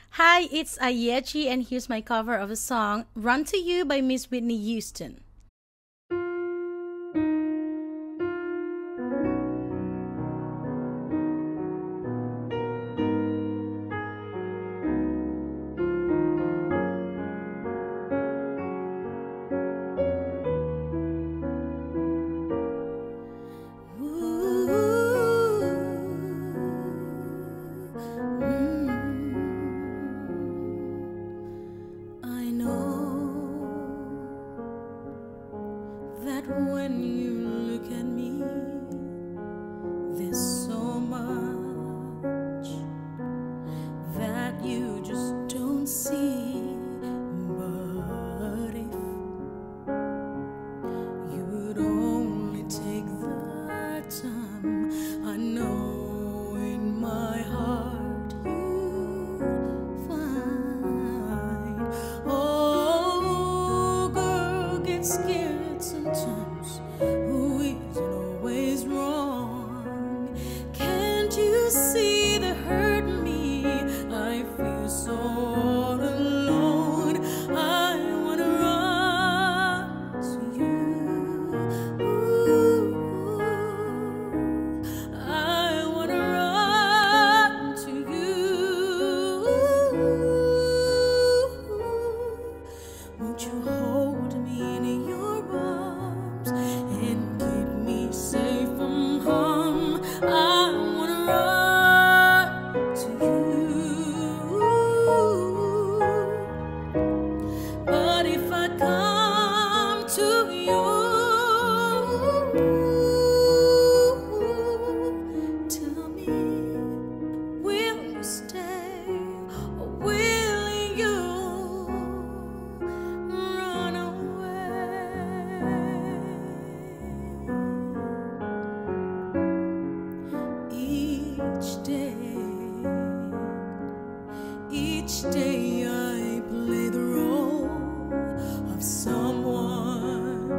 Hi, it's Ayechi, and here's my cover of a song, Run to You by Miss Whitney Houston. I know that when you look at me, there's so much that you just don't see. But if you would only take the time, I know in my heart you'd find. Oh, girl gets scared sometimes. Who isn't always wrong? Can't you see the hurt in me? I feel so all alone. I wanna run to you. I wanna run to you. Won't you hold me in your arms and keep me safe from harm? I wanna run to you. But if I come to you, tell me, will you stay or will you run away? Each day I play the role of someone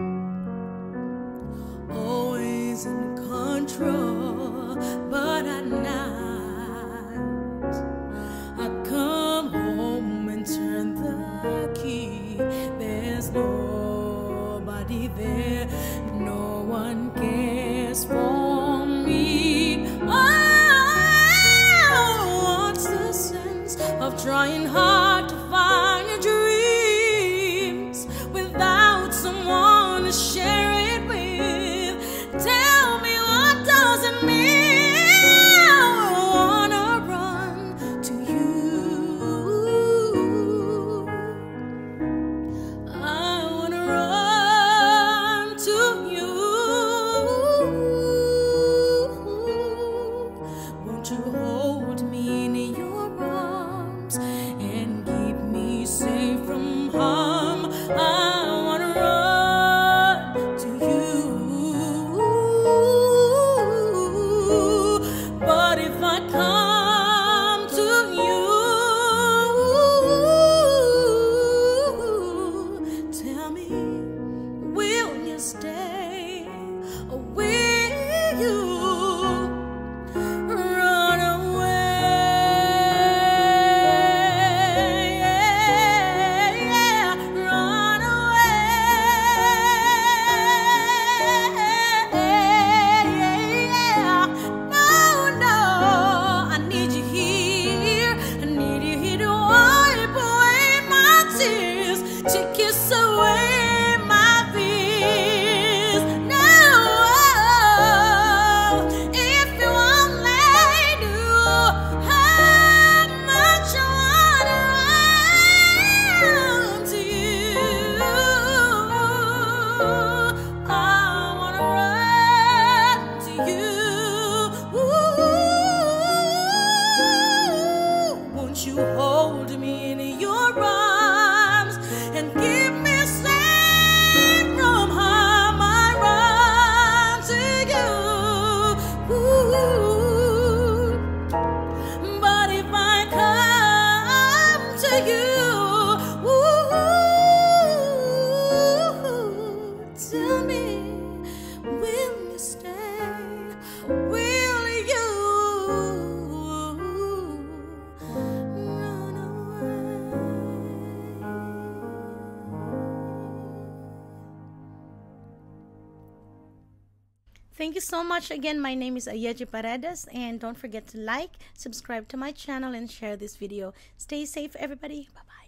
always in control, but at night I come home and turn the key. There's nobody there, no one cares for me. Oh, what's the sense of trying hard to find your dreams without someone to share it with? Tell me, what does it mean? I wanna run to you. I wanna run to you. Won't you hold me in your arms and Thank you so much again. My name is Ayeji Paredes, and don't forget to like, subscribe to my channel, and share this video. Stay safe, everybody. Bye-bye.